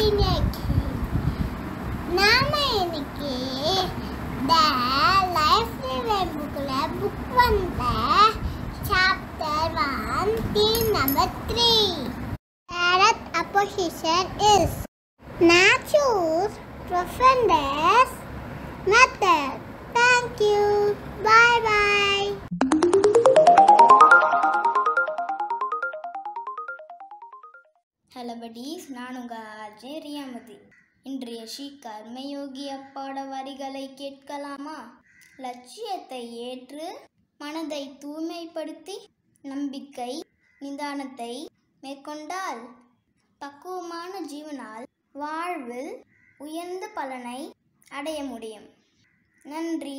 இன்னைக்கு நாம இன்னைக்கு The Life Living bookல book வந்த chapter 1 theme number 3. Direct opposition is nature's tremendous method. Thank you. Bye bye. Hello buddies, நான் உங்கள் அஜய் ரியாமதி. இன்றைய ஸ்ரீ கர்மயோகி அப்பாட வரிகளை கேட்கலாமா? லட்சியத்தை ஏற்று மனதை தூய்மைப்படுத்தி நம்பிக்கை நிதானத்தை மேற்கொண்டால் பக்குவமான ஜீவனால் வாழ்வில் உயர்ந்த பலனை அடைய முடியும். நன்றி.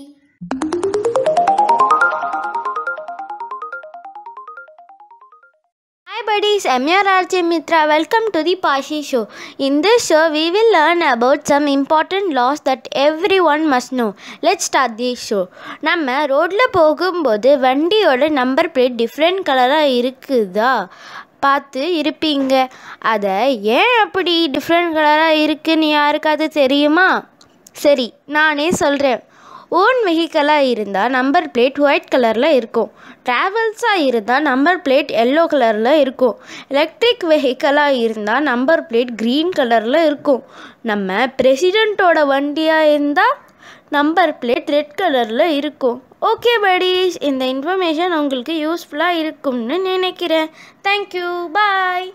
Hi buddies, I'm your RJ Mitra. Welcome to the Poisy show. In this show, we will learn about some important laws that everyone must know. Let's start this show. நம்ம ரோட்டில் போகும்போது வண்டியோட நம்பர் பிளேட் டிஃப்ரெண்ட் கலராக இருக்குதா பார்த்து இருப்பீங்க. அதை ஏன் அப்படி டிஃப்ரெண்ட் கலராக இருக்குன்னு யாருக்காவது தெரியுமா? சரி, நானே சொல்கிறேன். ஓன் வெஹிக்கலாக இருந்தால் நம்பர் பிளேட் ஒயிட் கலரில் இருக்கும். ட்ராவல்ஸாக இருந்தால் நம்பர் பிளேட் எல்லோ கலரில் இருக்கும். எலக்ட்ரிக் வெஹிக்கலாக இருந்தால் நம்பர் பிளேட் க்ரீன் கலரில் இருக்கும். நம்ம பிரசிடெண்ட்டோட வண்டியாக இருந்தால் நம்பர் பிளேட் ரெட் கலரில் இருக்கும். ஓகே buddies, இந்த இன்ஃபர்மேஷன் உங்களுக்கு யூஸ்ஃபுல்லாக இருக்கும்னு நினைக்கிறேன். Thank you, bye.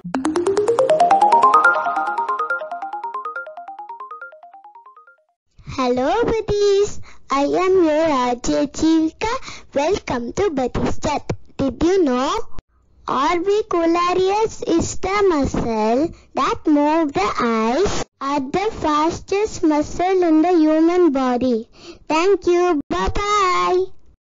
Hello buddies, I am your RJ Chivika. Welcome to Buddies Chat. Did you know orbicularis is the muscle that moves the eyes at the fastest muscle in the human body. Thank you. Bye bye.